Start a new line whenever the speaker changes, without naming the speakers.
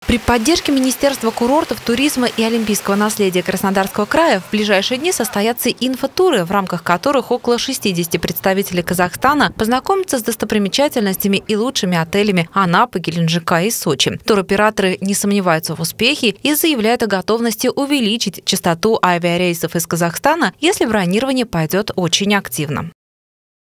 При поддержке Министерства курортов, туризма и олимпийского наследия Краснодарского края в ближайшие дни состоятся инфотуры, в рамках которых около 60 представителей Казахстана познакомятся с достопримечательностями и лучшими отелями Анапы, Геленджика и Сочи. Туроператоры не сомневаются в успехе и заявляют о готовности увеличить частоту авиарейсов из Казахстана, если бронирование пойдет очень активно.